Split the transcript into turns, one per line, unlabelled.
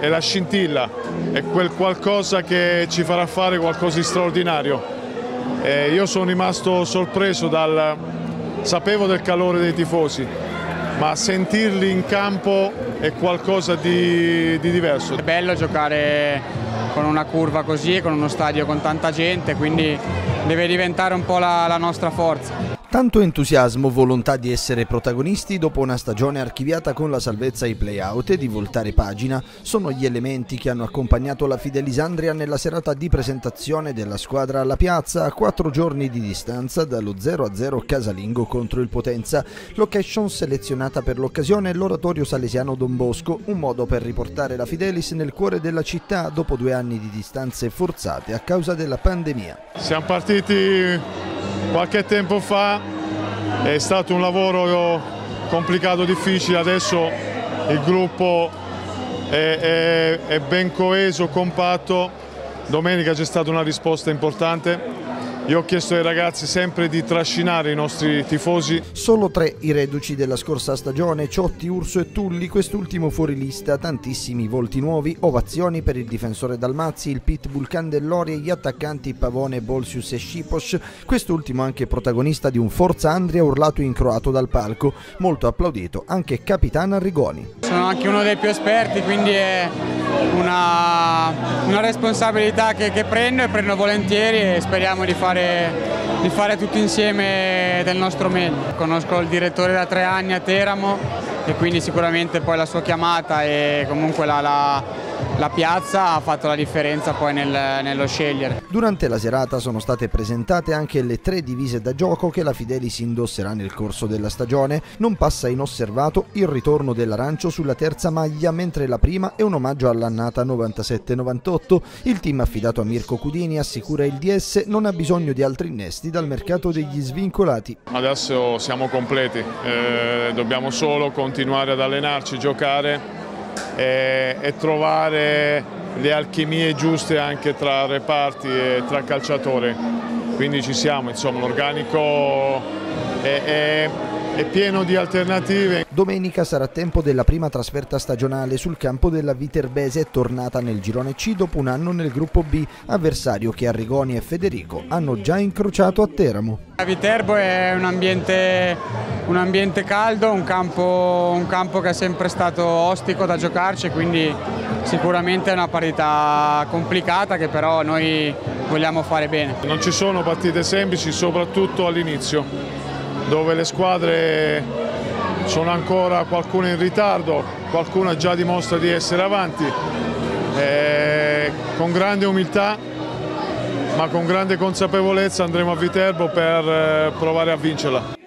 è la scintilla, è quel qualcosa che ci farà fare qualcosa di straordinario. Io sono rimasto sorpreso sapevo del calore dei tifosi, ma sentirli in campo è qualcosa di diverso.
È bello giocare con una curva così, con uno stadio con tanta gente, quindi deve diventare un po' la nostra forza.
Tanto entusiasmo, volontà di essere protagonisti dopo una stagione archiviata con la salvezza ai play-out e di voltare pagina sono gli elementi che hanno accompagnato la Fidelisandria nella serata di presentazione della squadra alla piazza a 4 giorni di distanza dallo 0-0 casalingo contro il Potenza. Location selezionata per l'occasione è l'oratorio salesiano Don Bosco, un modo per riportare la Fidelis nel cuore della città dopo 2 anni di distanze forzate a causa della pandemia.
Siamo partiti qualche tempo fa, è stato un lavoro complicato, difficile, adesso il gruppo è ben coeso, compatto. Domenica c'è stata una risposta importante. Io ho chiesto ai ragazzi sempre di trascinare i nostri tifosi.
Solo 3 i reduci della scorsa stagione, Ciotti, Urso e Tulli, quest'ultimo fuori lista, tantissimi volti nuovi, ovazioni per il difensore Dalmazzi, il pitbull Candellori e gli attaccanti Pavone, Bolsius e Scipos, quest'ultimo anche protagonista di un Forza Andria urlato in croato dal palco, molto applaudito anche capitano Arrigoni.
Sono anche uno dei più esperti, quindi è una responsabilità che prendo volentieri e speriamo di fare tutti insieme del nostro meglio. Conosco il direttore da 3 anni a Teramo e quindi sicuramente poi la sua chiamata e comunque la piazza ha fatto la differenza poi nello scegliere.
Durante la serata sono state presentate anche le 3 divise da gioco che la Fidelis indosserà nel corso della stagione. Non passa inosservato il ritorno dell'arancio sulla terza maglia, mentre la prima è un omaggio all'annata 97-98. Il team affidato a Mirko Cudini assicura il DS non ha bisogno di altri innesti dal mercato degli svincolati.
Adesso siamo completi, dobbiamo solo continuare ad allenarci, giocare e trovare le alchimie giuste anche tra reparti e tra calciatori, quindi ci siamo, insomma l'organico è pieno di alternative.
Domenica sarà tempo della prima trasferta stagionale sul campo della Viterbese, tornata nel girone C dopo un anno nel gruppo B, avversario che Arrigoni e Federico hanno già incrociato a Teramo.
Viterbo è un ambiente caldo, un campo che è sempre stato ostico da giocarci, quindi sicuramente è una partita complicata che però noi vogliamo fare bene.
Non ci sono partite semplici, soprattutto all'inizio, dove le squadre sono ancora qualcuna in ritardo, qualcuna già dimostra di essere avanti. Con grande umiltà ma con grande consapevolezza andremo a Viterbo per provare a vincerla.